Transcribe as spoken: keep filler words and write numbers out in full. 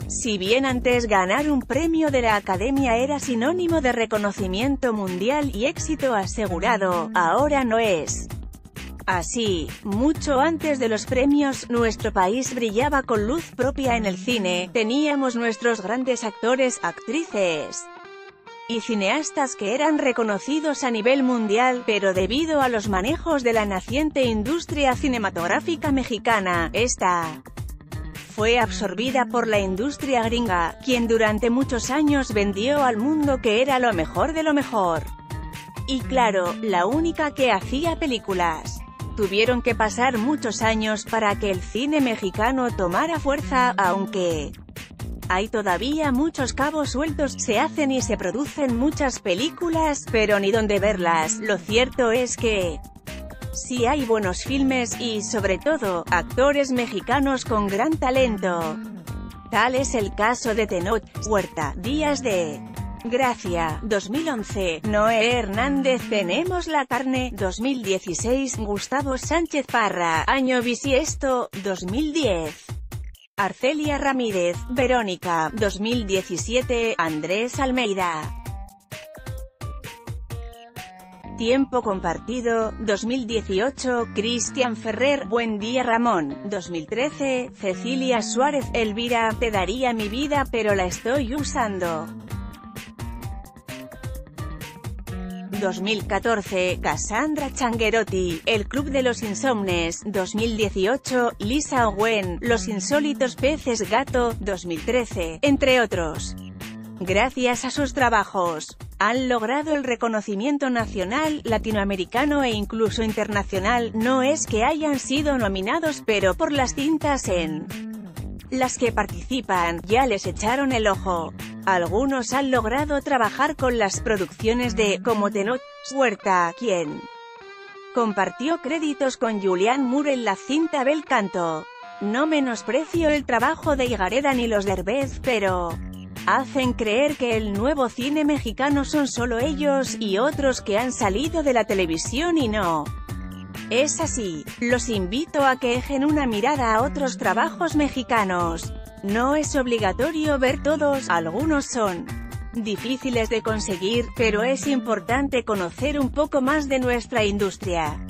Si bien antes ganar un premio de la Academia era sinónimo de reconocimiento mundial y éxito asegurado, ahora no es así. Mucho antes de los premios, nuestro país brillaba con luz propia en el cine, teníamos nuestros grandes actores, actrices y cineastas que eran reconocidos a nivel mundial, pero debido a los manejos de la naciente industria cinematográfica mexicana, esta fue absorbida por la industria gringa, quien durante muchos años vendió al mundo que era lo mejor de lo mejor. Y claro, la única que hacía películas. Tuvieron que pasar muchos años para que el cine mexicano tomara fuerza, aunque hay todavía muchos cabos sueltos, se hacen y se producen muchas películas, pero ni dónde verlas. Lo cierto es que sí hay buenos filmes y, sobre todo, actores mexicanos con gran talento. Tal es el caso de Tenoch Huerta, Días de Gracia, dos mil once, Noé Hernández, Tenemos la carne, dos mil dieciséis, Gustavo Sánchez Parra, Año bisiesto, dos mil diez. Arcelia Ramírez, Verónica, dos mil diecisiete, Andrés Almeida. Tiempo compartido, dos mil dieciocho, Cristian Ferrer, Buen día Ramón, dos mil trece, Cecilia Suárez, Elvira, Te daría mi vida pero la estoy usando. dos mil catorce, Cassandra Changuerotti, El club de los insomnes, dos mil dieciocho, Lisa Owen, Los insólitos peces gato, dos mil trece, entre otros. Gracias a sus trabajos, han logrado el reconocimiento nacional, latinoamericano e incluso internacional. No es que hayan sido nominados, pero por las cintas en las que participan, ya les echaron el ojo. Algunos han logrado trabajar con las producciones de, como Tenoch Huerta, quien compartió créditos con Julianne Moore en la cinta Bel Canto. No menosprecio el trabajo de Higareda ni los Derbez, pero hacen creer que el nuevo cine mexicano son solo ellos, y otros que han salido de la televisión y no es así. Los invito a que echen una mirada a otros trabajos mexicanos. No es obligatorio ver todos, algunos son difíciles de conseguir, pero es importante conocer un poco más de nuestra industria.